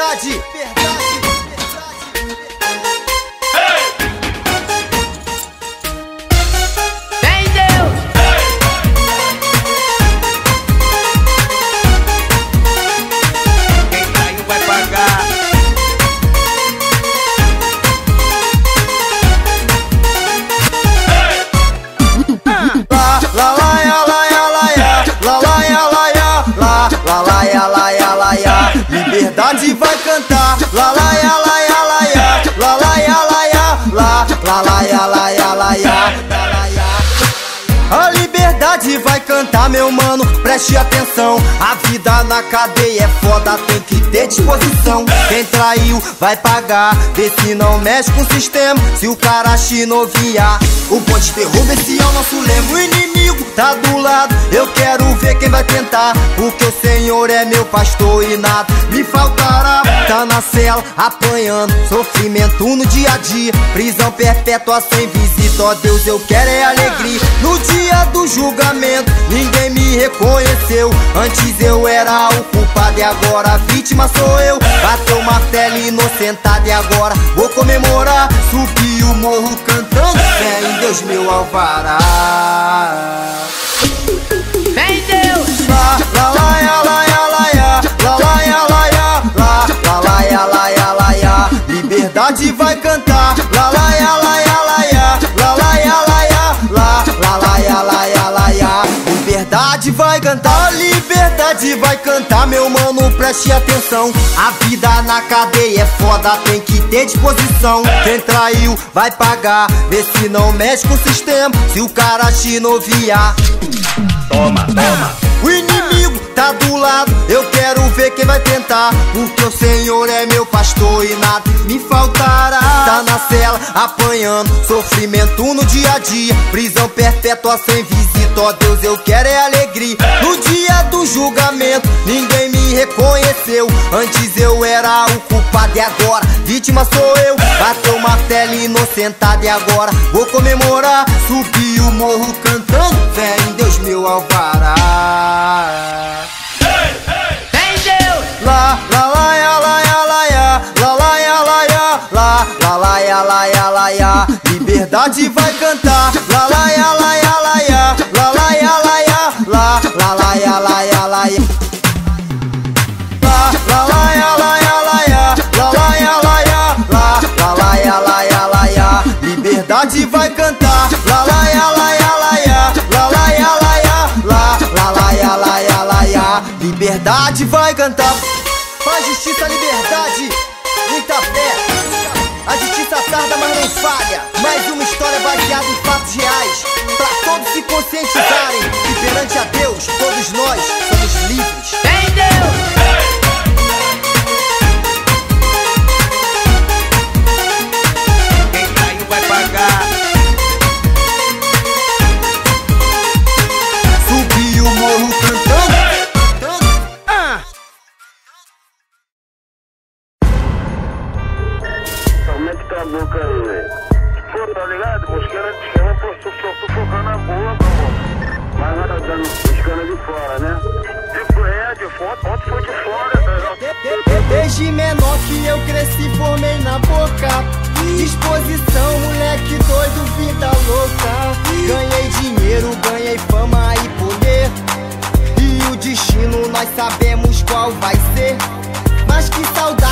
liberdade. Liberdade vai cantar, la la ya la ya la ya, la la ya la ya, la la ya la ya la ya. A liberdade vai cantar, meu mano, preste atenção. A vida na cadeia é foda, tem que ter disposição. Quem traiu vai pagar, vê se não mexe com o sistema. Se o cara te noviar, o bonde derruba, esse é o nosso lema. O inimigo tá do lado, eu quero ver quem vai tentar, porque o Senhor é meu pastor e nada me faltará. Tá na cela, apanhando, sofrimento no dia a dia, prisão perpétua sem visita, ó Deus, eu quero é alegria. No dia do julgamento, ninguém me reconheceu. Antes eu era o culpado e agora a vítima sou eu. Bateu o martelo inocentado e agora vou comemorar. Subi o morro cantando, fé em Deus meu alvará. Vem Deus! La la ya la ya la ya, la la ya la ya, la la ya la ya la ya. Liberdade vai cantar, la la ya la ya la ya, la la ya la ya, la la ya la ya la ya. Liberdade vai cantar, liberdade vai cantar, meu mano, preste atenção. A vida na cadeia é foda, tem que ter disposição. Quem traiu vai pagar, vê se não mexe com o sistema. Se o cara te noviar, toma, toma. O inimigo tá do lado, eu quero ver quem vai tentar, porque o Senhor é meu pastor e nada me faltará. Tá na cela, apanhando, sofrimento no dia a dia, prisão perpétua sem visita, ó Deus, eu quero é alegria. No dia do julgamento, ninguém me reconheceu. Antes eu era o culpado e agora vítima sou eu. Bateu o martelo inocentado e agora vou comemorar. Subi o morro cantando, fé em Deus meu alvará. Vem Deus! La la la ya la ya la ya, la la ya la ya, la la ya la ya la ya. Liberdade vai cantar, la la ya la ya la ya, la la ya la ya, la ya la ya la ya. La la ya la ya la ya, la la ya la ya, la ya la ya la ya. Liberdade vai cantar, la la ya la ya la ya, la la ya la ya, la ya la ya la ya. Liberdade vai cantar. Faz justiça, liberdade, muita fé. A justiça tarda, mas não falha. Mais uma história baseada em fatos reais, pra todos se conscientizarem que perante a Deus todos nós somos livres. Vem Deus! Aumenta tua boca aí, velho. Pô, tá ligado? Mosqueira de esquema, pô, sufocando a boca, pô. Mas nada dando mosqueira de fora, né? De fora, onde foi de fora, velho? Desde menor que eu cresci, formei na boca. Disposição, moleque doido, vida louca. Ganhei dinheiro, ganhei fama e poder. E o destino nós sabemos qual vai ser. Mas que saudade